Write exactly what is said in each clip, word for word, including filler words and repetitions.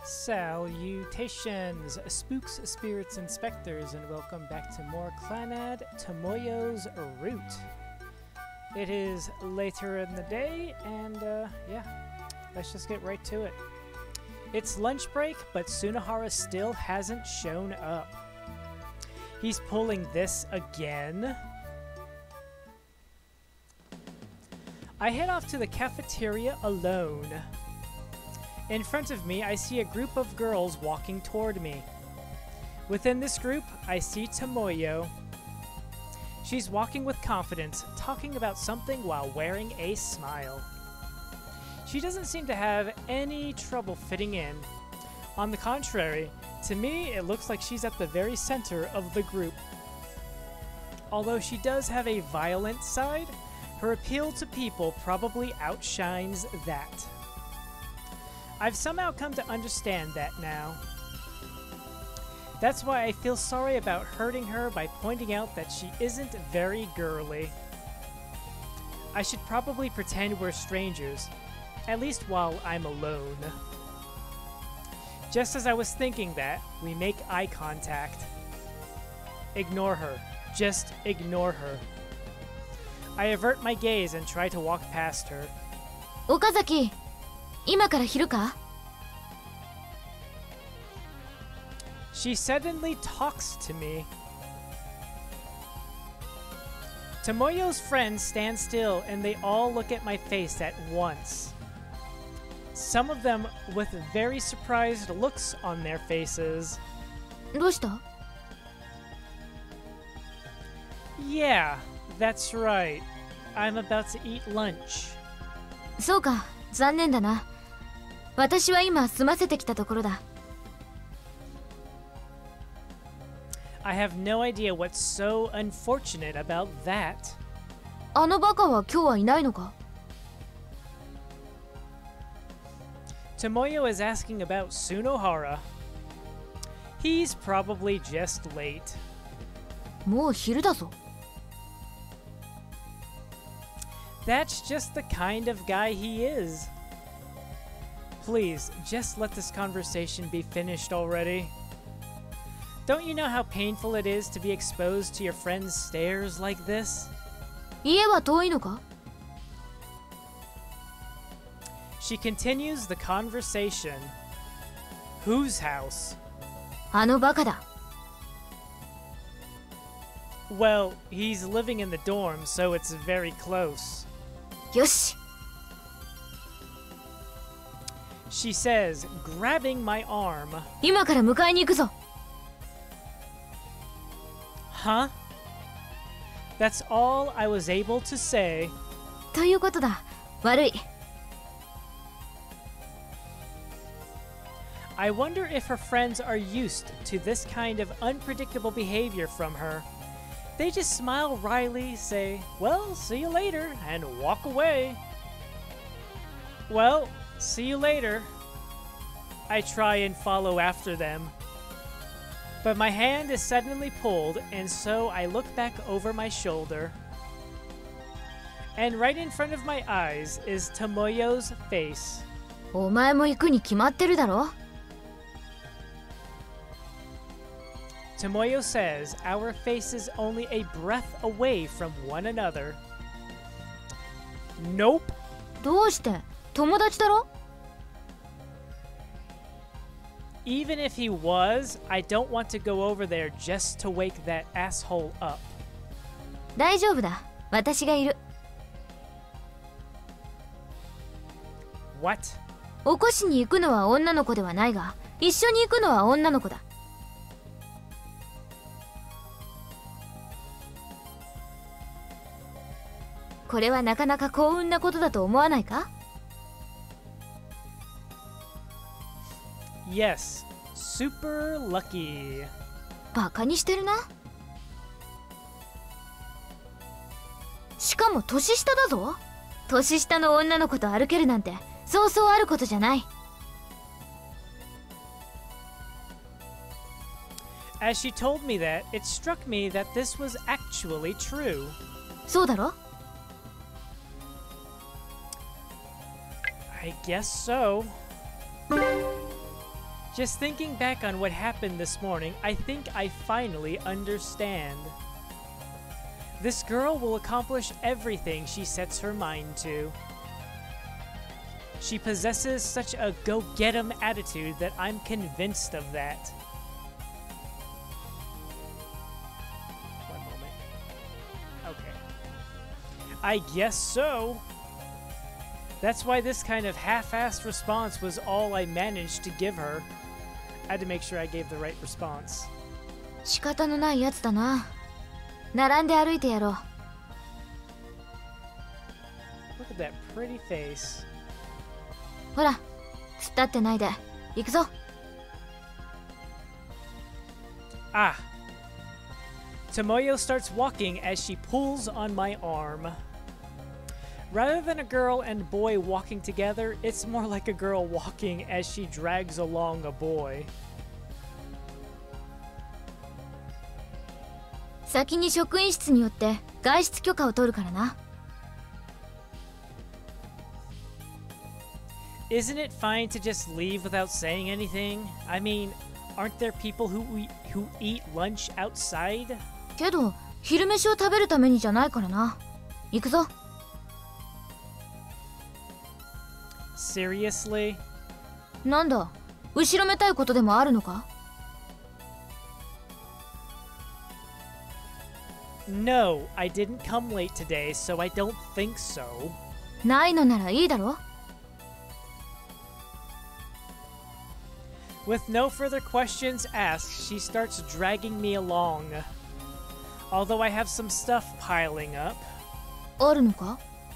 Salutations, spooks, spirits, and specters, and welcome back to more Clannad, Tomoyo's Route. It is later in the day, and uh, yeah, let's just get right to it. It's lunch break, but Sunohara still hasn't shown up. He's pulling this again. I head off to the cafeteria alone. In front of me, I see a group of girls walking toward me. Within this group, I see Tomoyo. She's walking with confidence, talking about something while wearing a smile. She doesn't seem to have any trouble fitting in. On the contrary, to me, it looks like she's at the very center of the group. Although she does have a violent side, her appeal to people probably outshines that. I've somehow come to understand that now. That's why I feel sorry about hurting her by pointing out that she isn't very girly. I should probably pretend we're strangers, at least while I'm alone. Just as I was thinking that, we make eye contact. Ignore her. Just ignore her. I avert my gaze and try to walk past her. Okazaki, 今から昼か? She suddenly talks to me. Tomoyo's friends stand still and they all look at my face at once. Some of them with very surprised looks on their faces. どうした? Yeah, that's right. I'm about to eat lunch. そうか、残念だな。私は今済ませてきたところだ。 I have no idea what's so unfortunate about that. あのバカは今日はいないのか? Tomoyo is asking about Sunohara. He's probably just late. もう昼だぞ。 That's just the kind of guy he is. Please, just let this conversation be finished already. Don't you know how painful it is to be exposed to your friend's stares like this? 家は遠いのか? She continues the conversation. Whose house? あのバカだ。 Well, he's living in the dorm, so it's very close. よし。 She says, grabbing my arm. 今から迎えに行くぞ。 Huh? That's all I was able to say. ということだ。悪い。 I wonder if her friends are used to this kind of unpredictable behavior from her. They just smile wryly, say, well, see you later, and walk away. Well, see you later. I try and follow after them. But my hand is suddenly pulled, and so I look back over my shoulder. And right in front of my eyes is Tomoyo's face. お前も行くに決まってるだろ? Tomoyo says our faces only a breath away from one another. Nope. どうして? 友達だろ? Even if he was, I don't want to go over there just to wake that asshole up. 大丈夫だ。私がいる。 What? 起こしに行くのは女の子ではないが、一緒に行くのは女の子だ。これはなかなか幸運なことだと思わないか? Yes, super lucky. バカにしてるな。しかも年下だぞ。年下の女の子と歩けるなんてそうそうあることじゃない。 As she told me that, it struck me that this was actually true. そうだろ? I guess so. Just thinking back on what happened this morning, I think I finally understand. This girl will accomplish everything she sets her mind to. She possesses such a go-get-em attitude that I'm convinced of that. One moment. Okay. I guess so. That's why this kind of half-assed response was all I managed to give her. I had to make sure I gave the right response. 仕方のないやつだな。並んで歩いてやろう。 Look at that pretty face. ほら、突っ立ってないで。行くぞ。 Ah. Tomoyo starts walking as she pulls on my arm. Rather than a girl and boy walking together, it's more like a girl walking as she drags along a boy. 先に職員室によって外出許可を取るからな。 Isn't it fine to just leave without saying anything? I mean, aren't there people who eat, who eat lunch outside? けど、昼飯を食べるためにじゃないからな。行くぞ。 Seriously? なんだ、後ろめたいことでもあるのか？ No, I didn't come late today, so I don't think so. ないのならいいだろ。 With no further questions asked, she starts dragging me along. Although I have some stuff piling up. あるのか？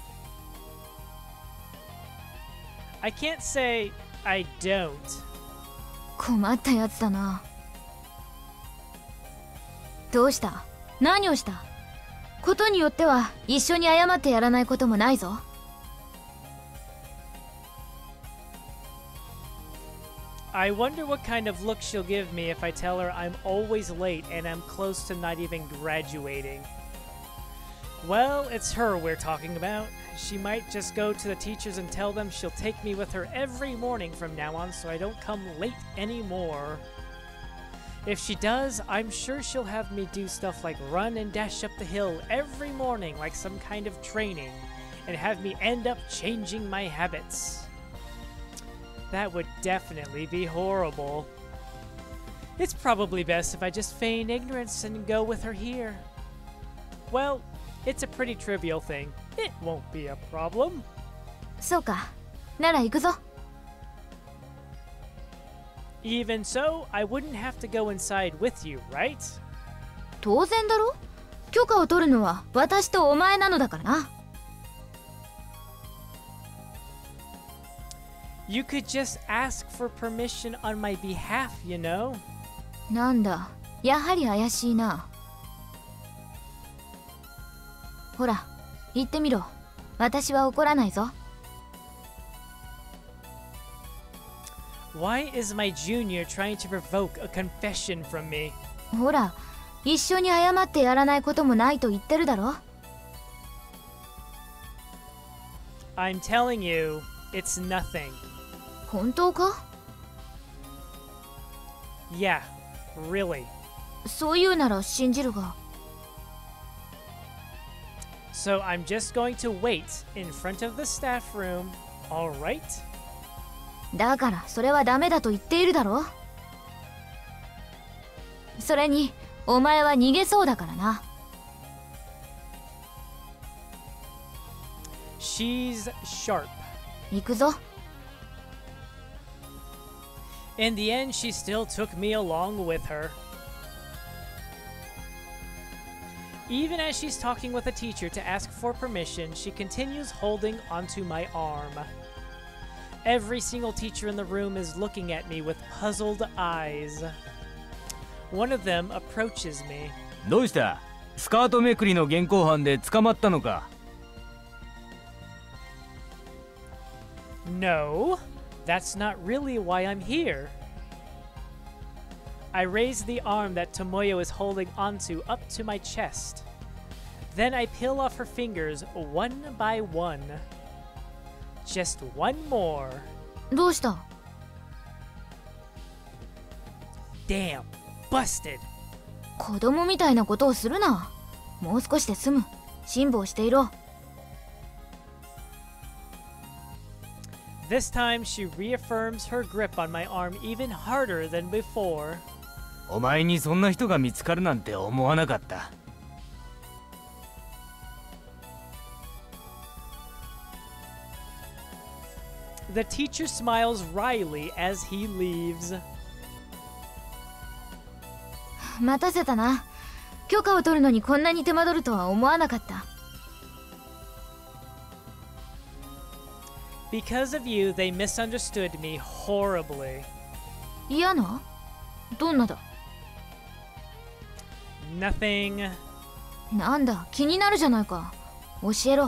I can't say I don't. 困ったやつだな。どうした？何をした？ことによっては一緒に謝ってやらないこともないぞ。 I wonder what kind of look she'll give me if I tell her I'm always late and I'm close to not even graduating. Well, it's her we're talking about. She might just go to the teachers and tell them she'll take me with her every morning from now on so I don't come late anymore. If she does, I'm sure she'll have me do stuff like run and dash up the hill every morning like some kind of training, and have me end up changing my habits. That would definitely be horrible. It's probably best if I just feign ignorance and go with her here. Well, it's a pretty trivial thing. It won't be a problem. そうか。なら行くぞ。 Even so, I wouldn't have to go inside with you, right? 当然だろ。許可を取るのは私とお前なのだからな。 You could just ask for permission on my behalf, you know? なんだ、やはり怪しいな。ほら、言ってみろ。私は怒らないぞ。 Why is my junior trying to provoke a confession from me? ほら、一緒に謝ってやらないこともないと言ってるだろ。 I'm telling you, it's nothing. 本当か？ Yeah, really. そういうなら信じるが。 So I'm just going to wait in front of the staff room, all right? だからそれはダメだと言っているだろ。それにお前は逃げそうだからな。 She's sharp. 行くぞ。 In the end, she still took me along with her. Even as she's talking with a teacher to ask for permission, she continues holding onto my arm. Every single teacher in the room is looking at me with puzzled eyes. One of them approaches me. どうした？スカートめくりの現行犯で捕まったのか？ No, that's not really why I'm here. I raise the arm that Tomoyo is holding onto up to my chest. Then I peel off her fingers one by one. Just one more. どうした？ Damn, busted. 子供みたいなことをするな。もう少しで済む。辛抱していろ。 This time she reaffirms her grip on my arm even harder than before. お前にそんな人が見つかるなんて思わなかった。 The teacher smiles wryly as he leaves. 待たせたな。許可を取るのにこんなに手間取るとは思わなかった。 Because of you, they misunderstood me horribly. 嫌な？どんなだ？ Nothing. なんだ、気になるじゃないか。教えろ。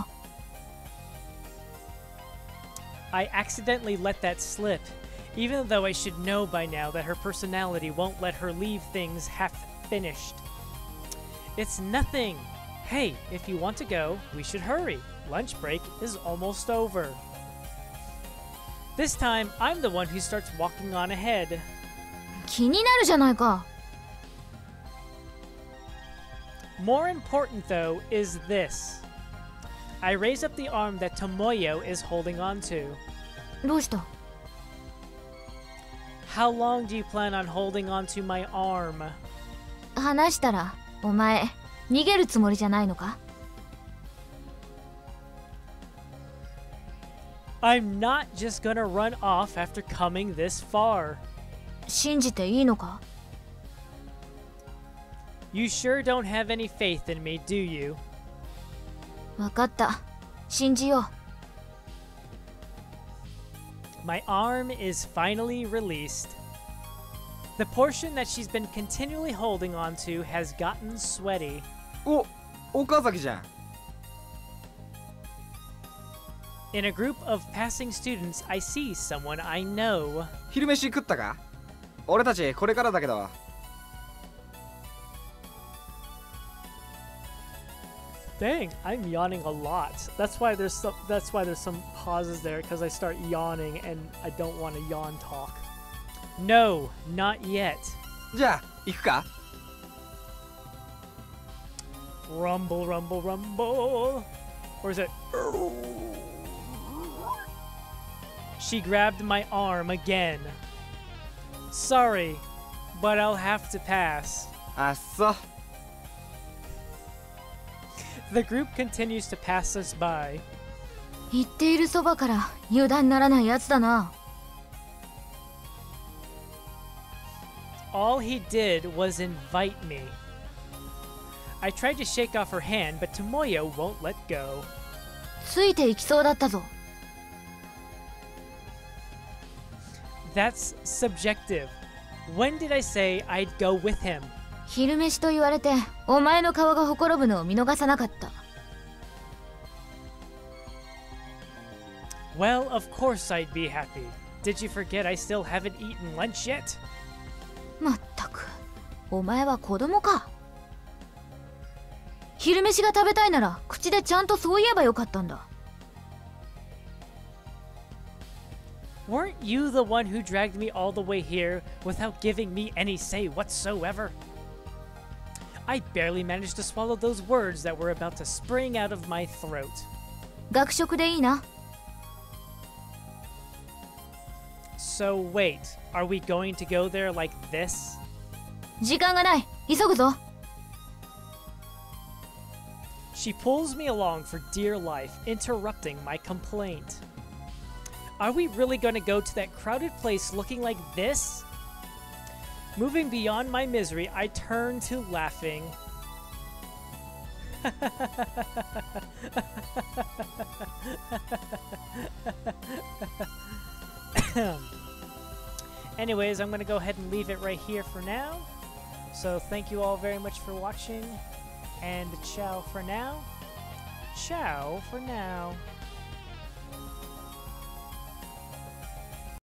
I accidentally let that slip, even though I should know by now that her personality won't let her leave things half finished. It's nothing. Hey, if you want to go, we should hurry. Lunch break is almost over. This time, I'm the one who starts walking on ahead. 気になるじゃないか。 More important, though, is this. I raise up the arm that Tomoyo is holding onto. どうした？ How long do you plan on holding onto my arm? 話したら、お前、逃げるつもりじゃないのか？ I'm not just gonna run off after coming this far. 信じていいのか？ You sure don't have any faith in me, do you? わかった。信じよう。 My arm is finally released. The portion that she's been continually holding onto has gotten sweaty. お、岡崎じゃん。 In a group of passing students, I see someone I know. 昼飯食ったか？俺たちこれからだけど。 Dang, I'm yawning a lot. That's why there's some that's why there's some pauses there, because I start yawning and I don't want to yawn talk. No, not yet. じゃあ行くか？ Rumble, rumble, rumble. Or is it? She grabbed my arm again. Sorry, but I'll have to pass. あっそ。 The group continues to pass us by. 言っているそばから油断ならないやつだな。 All he did was invite me. I tried to shake off her hand, but Tomoyo won't let go. ついていきそうだったぞ。 That's subjective. When did I say I'd go with him? 昼飯と言われてお前の顔がほころぶのを見逃さなかった。 Well, of course I'd be happy. Did you forget I still haven't eaten lunch yet? まったく、お前は子供か。昼飯が食べたいなら口でちゃんとそう言えばよかったんだ。 Weren't you the one who dragged me all the way here without giving me any say whatsoever? I barely managed to swallow those words that were about to spring out of my throat. 学食でいいな。 So wait, are we going to go there like this? 時間がない。急ぐぞ。 She pulls me along for dear life, interrupting my complaint. Are we really going to go to that crowded place looking like this? Moving beyond my misery, I turn to laughing. Anyways, I'm going to go ahead and leave it right here for now. So thank you all very much for watching. And ciao for now. Ciao for now.